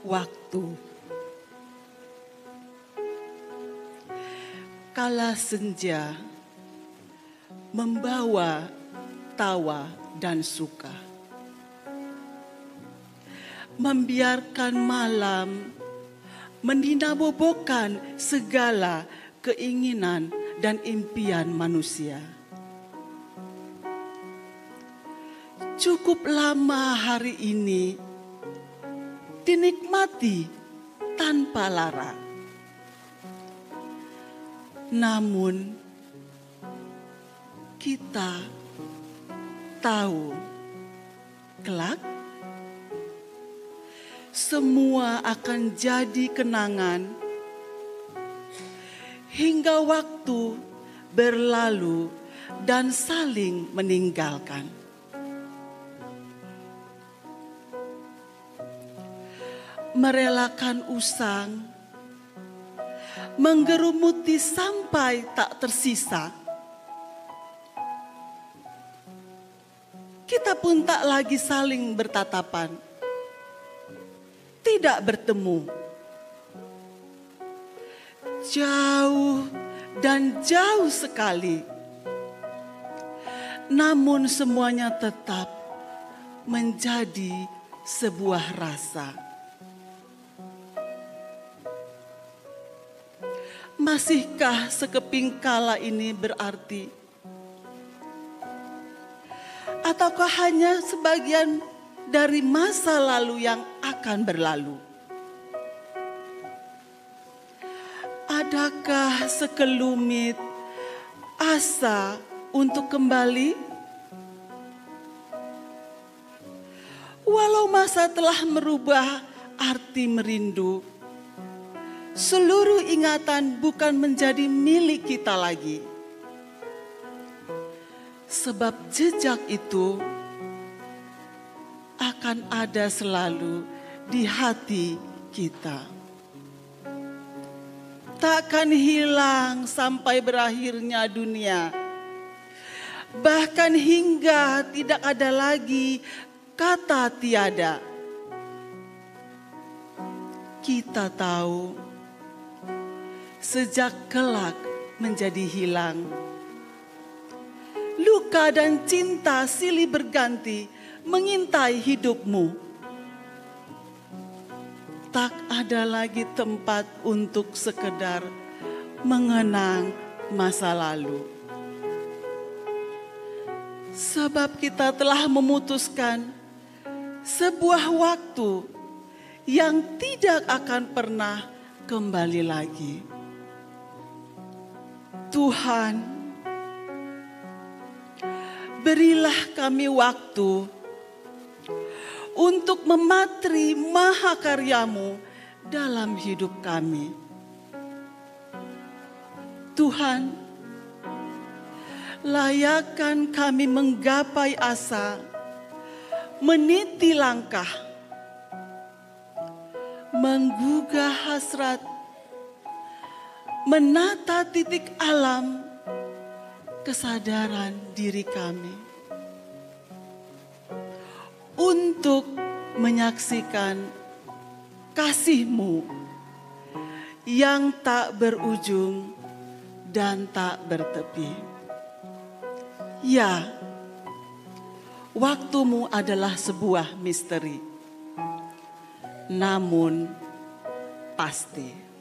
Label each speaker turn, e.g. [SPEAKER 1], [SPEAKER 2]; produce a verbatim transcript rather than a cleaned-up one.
[SPEAKER 1] waktu. Kala senja membawa tawa dan suka, membiarkan malam meninabobokan segala keinginan dan impian manusia. Cukup lama hari ini dinikmati tanpa lara. Namun kita tahu kelak semua akan jadi kenangan hingga waktu berlalu dan saling meninggalkan. Merelakan usang, menggerumuti sampai tak tersisa. Kita pun tak lagi saling bertatapan, tidak bertemu. Jauh dan jauh sekali. Namun semuanya tetap menjadi sebuah rasa. Masihkah sekeping kala ini berarti? Ataukah hanya sebagian dari masa lalu yang akan berlalu? Adakah sekelumit asa untuk kembali? Walau masa telah merubah arti merindu, seluruh ingatan bukan menjadi milik kita lagi. Sebab jejak itu akan ada selalu di hati kita. Takkan hilang sampai berakhirnya dunia. Bahkan hingga tidak ada lagi kata tiada. Kita tahu sejak kelak menjadi hilang. Luka dan cinta silih berganti mengintai hidupmu. Tak ada lagi tempat untuk sekedar mengenang masa lalu. Sebab kita telah memutuskan sebuah waktu yang tidak akan pernah kembali lagi. Tuhan, berilah kami waktu untuk mematri mahakarya-Mu dalam hidup kami. Tuhan, layakkan kami menggapai asa, meniti langkah, menggugah hasrat, menata titik alam kesadaran diri kami untuk menyaksikan kasih-Mu yang tak berujung dan tak bertepi. Ya, waktu-Mu adalah sebuah misteri, namun pasti.